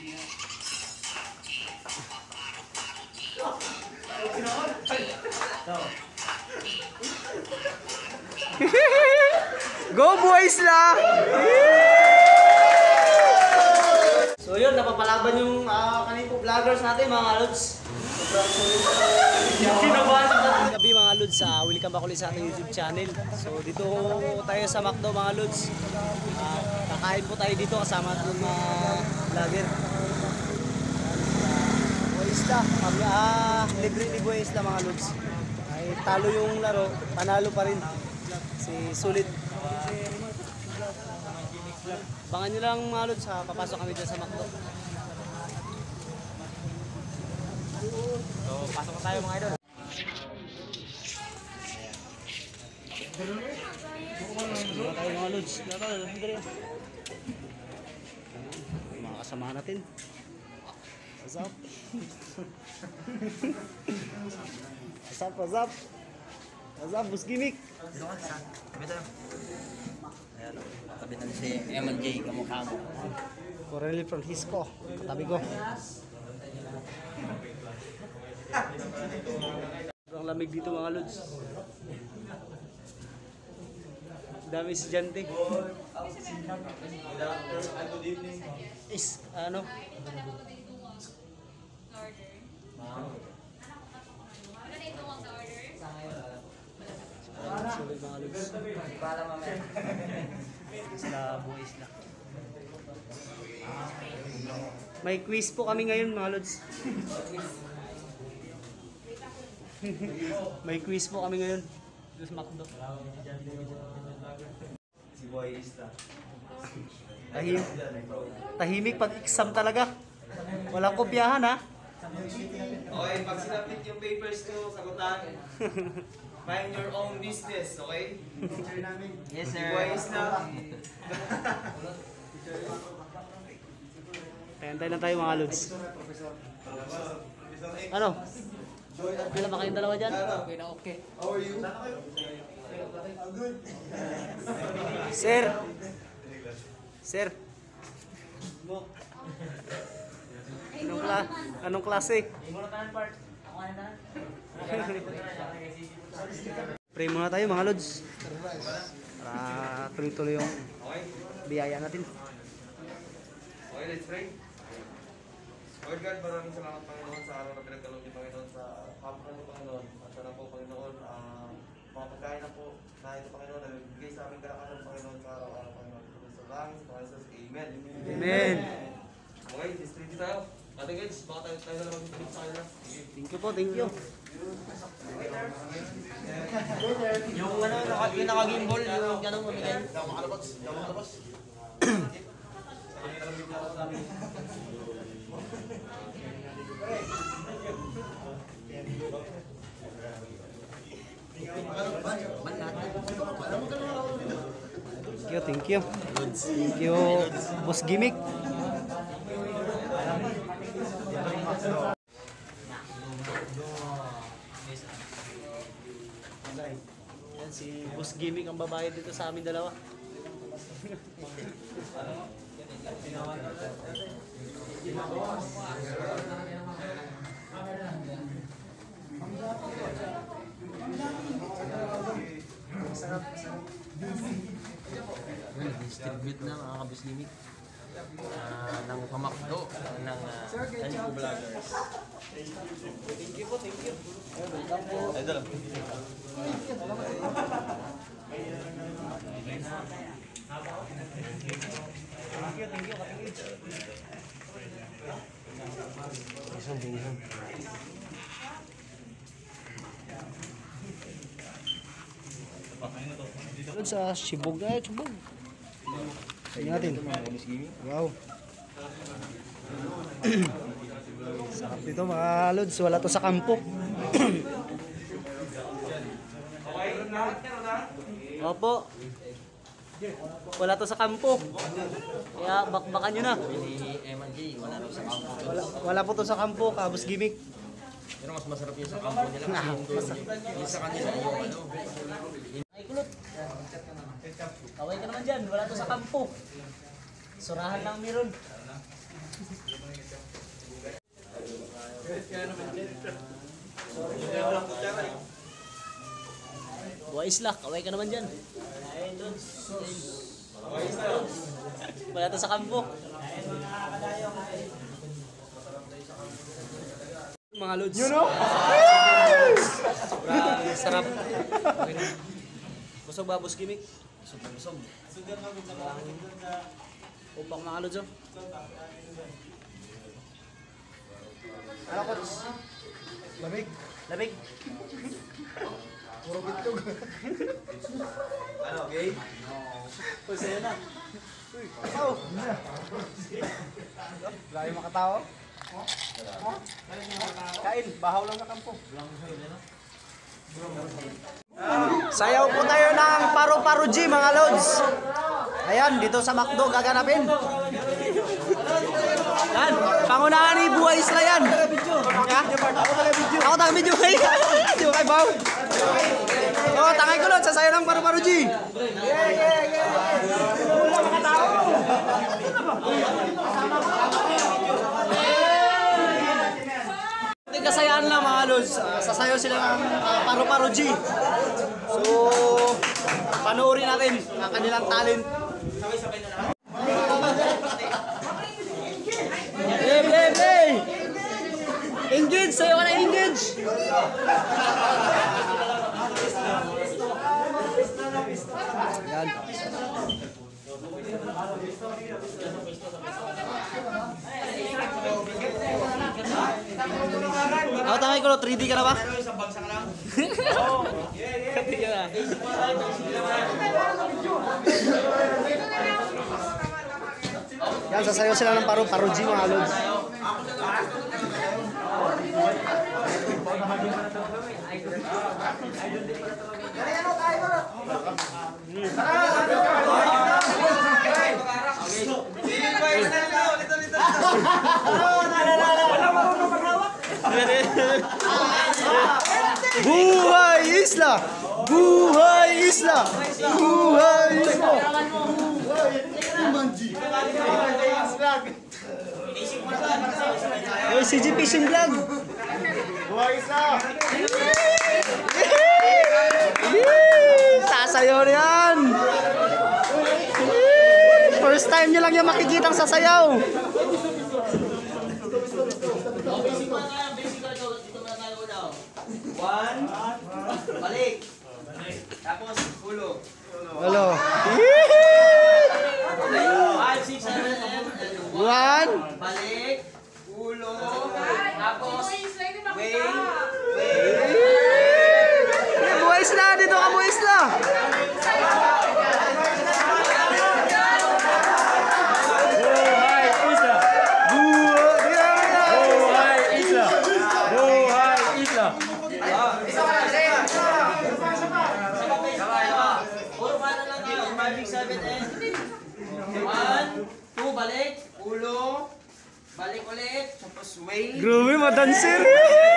Go boys la! So yun, napapalaban yung kanina po vloggers natin mga lods. Sobrang sulit yung kinabahan sa gabi mga lods. Welcome back ulit sa ating YouTube channel. So dito tayo sa McDo mga lods. Kakain po tayo dito kasama ng mga vlogger. Buwaisla, libre ni Buwaisla mga lods. Ay talo yung laro, panalo pa rin. Si Sulit. Bangan nyo lang mga lods, papasok kami dyan sa McDo. So, pasok na tayo mga idol. Dito tayo mga lods. Mga kasama natin. What's up? What's up? What's up? What's up? Bus gimmick? Ayan, katabi na si M&J, kamukha mo. Cornel Francisco, katabi ko. Sobrang lamig dito mga lods. Dami estudyante. Is, ano? Sulit mga lods. Para mamaya. Sila boys na. May quiz po kami ngayon mga lods. May quiz po kami ngayon. Diyos McDo. Si Boy Ista. Tahimik pag exam talaga. Walang kopyahan ha. Okay, pag sinapit yung papers ko, sagutan. Mind your own business, okay? Yes, Si sir. Boy Ista. Kayantay na tayo mga lods. Ano? Kailan ba kayong dalawa dyan? Okay na okay. How are you? Sir! Sir! Anong klase? Pray muna tayo mga lods. Para tuloy-tuloy yung biyaya natin. Okay, let's pray. Lord God, maraming salamat Panginoon sa araw na pinagkaloob niyo Panginoon sa hapon niyo Panginoon. At sana po Panginoon, mga pagkain na po na ito Panginoon, nabibigay sa aming kalakasan Panginoon sa araw-araw Panginoon. Sa langit, sa Panginoon, Amen. Amen. Okay, distribute tayo. Ate guys, baka tayo na lang mag-distribute sa kanila. Thank you po, thank you. Yung ano, yung naka-gimbal, yung ganun mamigay. Thank you. Thank you, Boss Gimmick. Yan si Boss Gimmick ang babae dito sa amin dalawa. Distribute na mga kabuslimik ng pamakdo ng Taniko Vloggers. Thank you po, thank you. Idol. Thank you, katingin. Isang. Doon sa Sibog na, Sibog. Tingnan natin. Wow. Sarap dito mga lods, wala to sa kampo. Opo. Wala to sa kampo. Kaya bakbakan nyo na. Si M&J, wala raw sa kampo. Wala po to sa kampo, Kabus Gimmick. Pero mas masarap yung sa kampo nila kasi yung doon. Yung sa kanila, yung ano. Ay kulot. Kaway ka naman dyan, wala to sa kampo. Surahan lang meron. Buhay isla, kaway ka naman dyan. Wala to sa kampo. Mga lods. You know? Sobrang sarap. Busog ba, Boss Gimmick? Busog na busog. Upak mga lods, oh. Ano ko? Lamig. Lamig. Puro bitlog. Ano, okay? Uy, sa'yo na. Uy, oh! Wala yung makatao? Kain, bahaw lang sa kampo. Sayaw po tayo ng paru-paru G mga lods. Ayan, dito sa McDo gaganapin. Yan, pangunahan ni Buhay Isla yan. Ako taga-video kayo. Di ba kayo baw? Oo, tangay ko lods, sasayaw ng paru-paru G. Kasayaan lang mga lods, sasayaw sila ng paru-paru G. So, panoorin natin ang kanilang talent. Play! Engage! Sayo ka na engage! Yan. Ako tangay ko, 3D ka na ba? Isang bagsak lang. Oo. Kati ka na. Yan, sasayaw sila ng paru-paru G mga lods. Buhay Isla! Buhay Isla! Buhay Isla! Yo, CG Fishing Vlog! Buhay Isla! Sasayaw yan! First time nyo lang yung makikitang sasayaw! One, balik. Tapos, ulo. Hello. 5, 6, 7, and 1. balik. Ulo. Tapos, wait. Buhay Isla! Dito ka, Buhay Isla! Puro pa na lang yun. 5, 6, 7, and 1, 2, balik. Ulo. Balik ulit. Tapos, wait. Grabe, madanser! 1.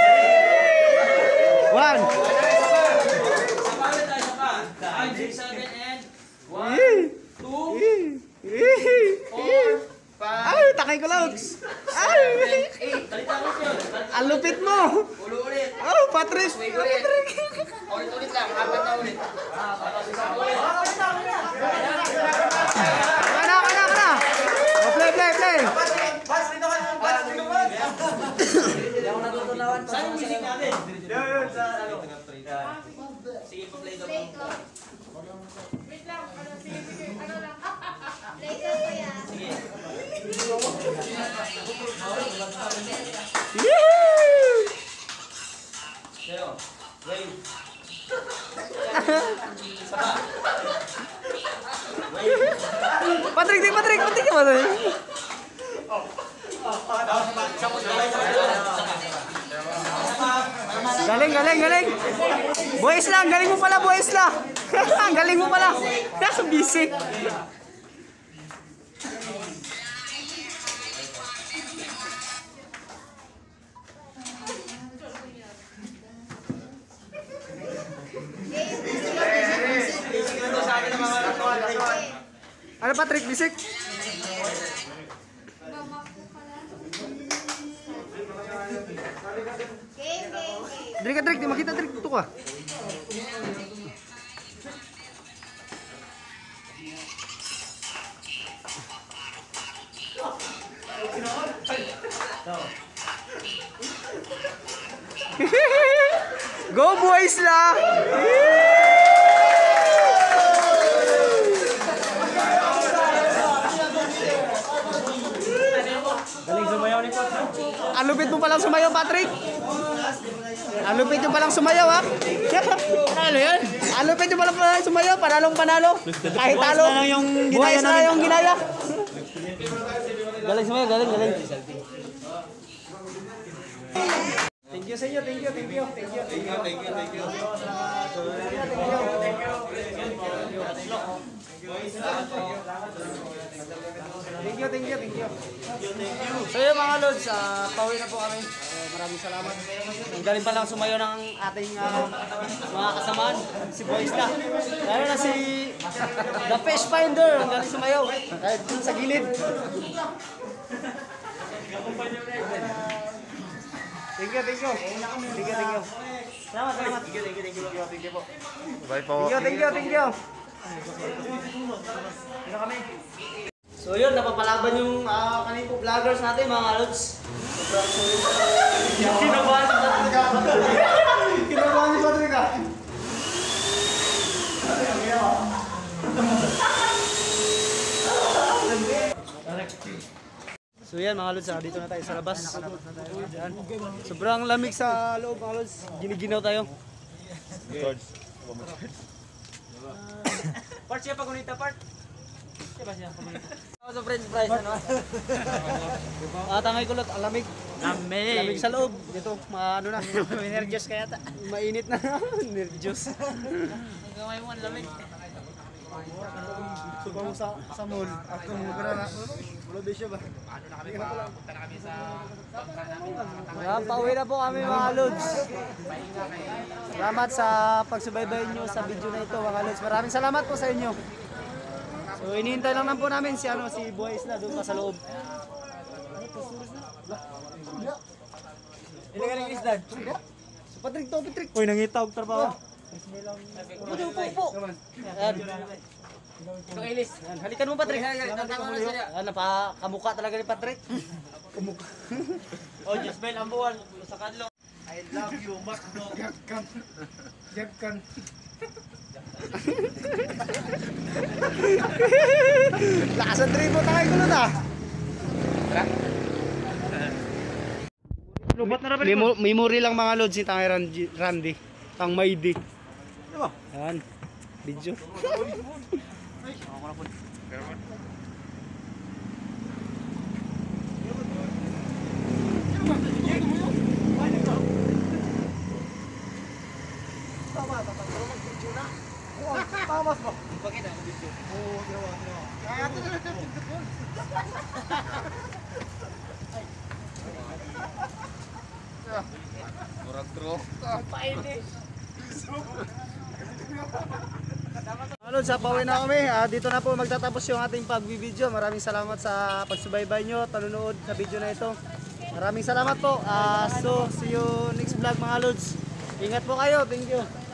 Sabawit tayo pa. 5, 6, 7, and 1, 2, 4, 5, Ay, takay ko lang! Ay! 8. Talit-talit yun. Ang lupit mo! Ulo ulit. Oh, Patrick! Wait ulit. Ulit lang. 4 na ulit. Kana! Oh, play! Pas, dito ka naman. Pas, dito ka. Saan yung music natin? Yun, sa ano. Sige, pa-play daw. Wait lang, sige, ano lang. Play ka po yan. Sige. Pero, wait. Saba. Wait. Patrick! Galing! Buhay Isla! Ang galing mo pala, Buhay Isla! Ang galing mo pala! Busy! Ano Patrick? Bisik? Drik ka, Drik. Di makita, Drik. Tuto ka. Go boys lang! Galing sumayaw ni Patrick. Ang lupit mo palang sumayaw, Patrick. Ang lupit mo palang sumayaw, ha? Ano yan? Ang lupit mo palang sumayaw, panalong panalo. Kahit talo, buhay na yung ginaya. Galing sumayaw, galing. Thank you sa inyo, thank you. Thank you. So yun mga Lods, pauwi na po kami. Maraming salamat. Ang galing pa lang sumayo ng ating mga kasamaan, si Boys na. Lalo na si The Fish Finder, ang galing sumayo. Kahit dun sa gilid. Thank you. Salamat. Thank you po. Bye po. Thank you. So yun, napapalaban yung kanina po vloggers natin mga Lods. Sobrang sulit. Kinabahan si Patrick ah. So yan mga Lods, dito na tayo sa labas. Yan. Sobrang lamig sa loob mga Lods. Giniginaw tayo. Part siya pagunita, part. Siya ba siya pagunita? Ako sa french fries, ano? Tangay kulot, lamig. Lamig sa loob. Dito, ano na. Nervyos kaya ta. Mainit na. Nervyos. Ang gamay mo, lamig. Subang sa mall. Ako mo na. Wala ba siya ba? Ano na kami pa? Punta na kami sa pauwi na po kami mga Lods. Salamat sa pagsubaybay nyo sa video na ito mga Lods. Maraming salamat po sa inyo. So hinihintay lang po namin si Boys na doon pa sa loob. Ilan ka ng isdan? So Patrick. Uy, nangitawag trabaho. Upo. Ayan. Halikan mo Patrick. Napakamukha talaga ni Patrick. Kamukha. Oh, Jisbel Ambuan sa kadlo. I love you, Macdo. Jebkan. Lakasan tribo tayo kulot ah. Memory lang mga Lods si Tangay Randy. Tang Maydi. Diba? Yan. Video. Lods, pauwi na kami. Dito na po magtatapos yung ating pagbibideo. Maraming salamat sa pagsubaybay nyo, panunood sa video na ito. Maraming salamat po. So, see you next vlog mga Lods. Ingat po kayo. Thank you.